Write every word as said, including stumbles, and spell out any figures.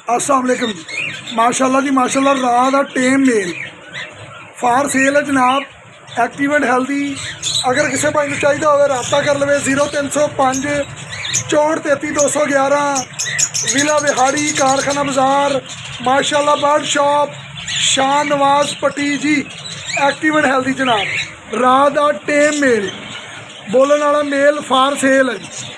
अस्सलाम वालेकुम। माशाल्लाह जी माशाल्लाह, रात का टेम मेल फार सेल है जनाब। Active and healthy. अगर किसी भाई को चाहिए हो रबता कर ले जीरो तीन सौ पाँच चौंठ तेती दो सौ ग्यारह विला बिहाड़ी कारखाना बाजार माशाल्लाह बर्ड शॉप शान नवाज पट्टी जी। एक्टिव एंड हेल्दी जनाब। रात का टेम मेल बोलने वाला मेल फार सेल है।